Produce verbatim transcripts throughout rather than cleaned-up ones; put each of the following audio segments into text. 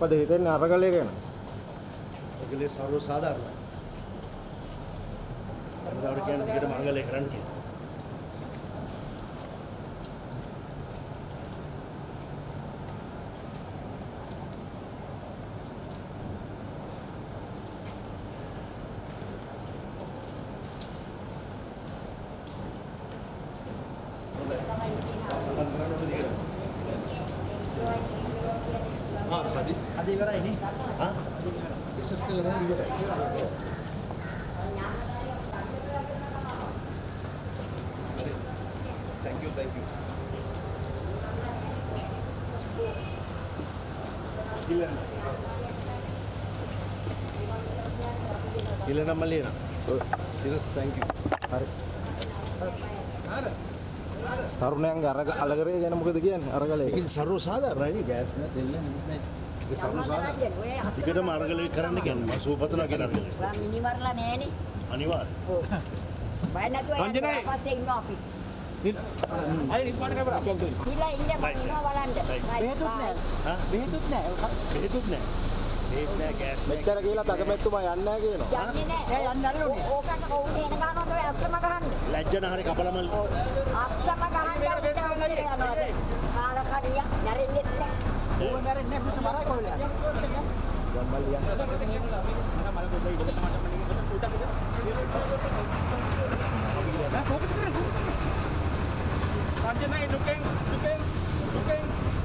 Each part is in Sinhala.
මොකද හිතෙන්නේ අරගලේ ගැන? අරගලේ සර්ව සාධාරණයි. අරගලට කියන දිගටම අරගලේ කරන්න කියලා. Ada ibarat ini? Hah? Besar kali ni ibarat. Thank you, thank you. Ilan. Ilan nama lena. Serius, thank you. හරි. තරුණයන්ගේ අරග අලගරේ ගැන මොකද කියන්නේ අරගලේ? ඒක සර්ව සාධාරණයි ගෑස් නෑ දෙන්න නෑ. ඒක සර්ව සාධාරණයි. ටිකටම අරගලේ කරන්න කියන්නේ මම සූපතනවා කියන අරගලේ. ඔයා මිනිමරලා නෑනේ. අනිවාර්යයෙන්. ඔව්. බය නැතුව යන්න පස්සේ ඉන්නවා අපි. Ayo ni mana kamera? ඉලා ඉන්න මම ඉන්නවා බලන්න. Behitut nෑ. හා? Behitut nෑ. බෙහෙතුත් නෑ. බෙහෙත් නෑ ගෑස් නෑ. මෙච්චර කියලා තකමැතුමා යන්නේ නැහැ කියනවා. යන්නේ නෑ. Eh, යන්න අරින්න ඕනේ. ඕකට කවුද එන ගන්නවද ඔය අස්සම ගහන්න. ලැජ්ජන හරි කපලමල්. අස්සම ගහන්න යනවා. කාලකඩිය නැරෙන්නෙත් නෑ. Gue merin nෑ පුතු මරයි කොහෙද? ගම්මල් ලියන්න. Nah, fokus කරන්න fokus කරන්න. Sanjana dukeng dukeng dukeng.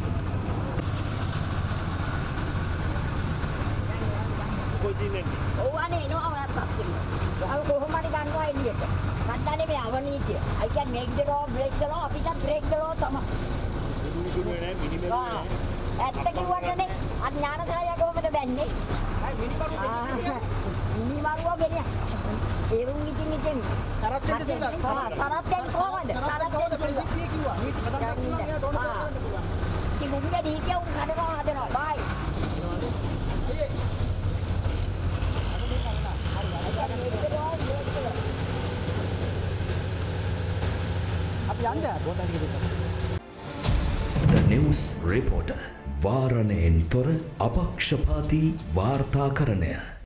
කොජිනෙන්. ඔව් අනේ නෝ ඔයාත් පස්සේ. අර කොහොම හරි ගන්නවා එළියට. මන්දනේ මේ අවනීතිය. I can make the law, break the law, අපිට break the law තමයි. මිනිමුනේ නෑ මිනිමෙන්නේ නෑ. ඇත්ත කිව්වනේ අඥානසාරය කොහොමද බැන්නේ? Hai minimal මිනිමරුව ගෙනිය. ඒරුම් ඉතින් ඉතින් තරත් දෙන්න දෙන්න. ආ තරත් දෙන්න කොහොමද? තරත් කොහොමද දෙන්න ප්‍රතිපත්තිය කිව්වා. නීති කඩම් කරනවා මෙයා ඩෝන කරන්න පුළුවන්. ඉතින් මුන්නේ දීපිය උන් හදනවා හදනවා. බයි. අපි යන්න බෝතල් ටික දෙන්න. The News Reporter වාරණයෙන් තොර අපක්ෂපාතී වාර්තාකරණය